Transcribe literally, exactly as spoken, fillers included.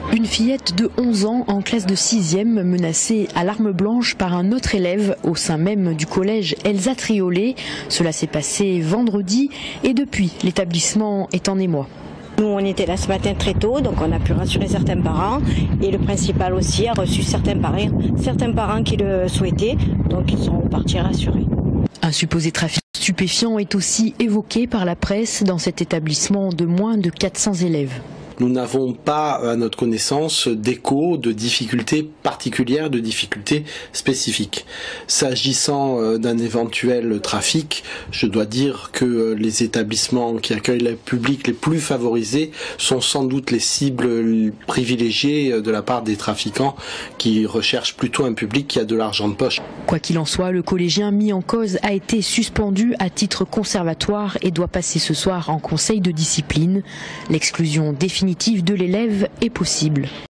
Une fillette de onze ans en classe de sixième menacée à l'arme blanche par un autre élève au sein même du collège Elsa Triolet. Cela s'est passé vendredi et depuis, l'établissement est en émoi. Nous, on était là ce matin très tôt, donc on a pu rassurer certains parents et le principal aussi a reçu certains parents, certains parents qui le souhaitaient, donc ils sont partis rassurés. Un supposé trafic stupéfiant est aussi évoqué par la presse dans cet établissement de moins de quatre cents élèves. Nous n'avons pas, à notre connaissance, d'écho de difficultés particulières, de difficultés spécifiques. S'agissant d'un éventuel trafic, je dois dire que les établissements qui accueillent le public les plus favorisés sont sans doute les cibles privilégiées de la part des trafiquants qui recherchent plutôt un public qui a de l'argent de poche. Quoi qu'il en soit, le collégien mis en cause a été suspendu à titre conservatoire et doit passer ce soir en conseil de discipline. L'exclusion définitive de l'élève est possible.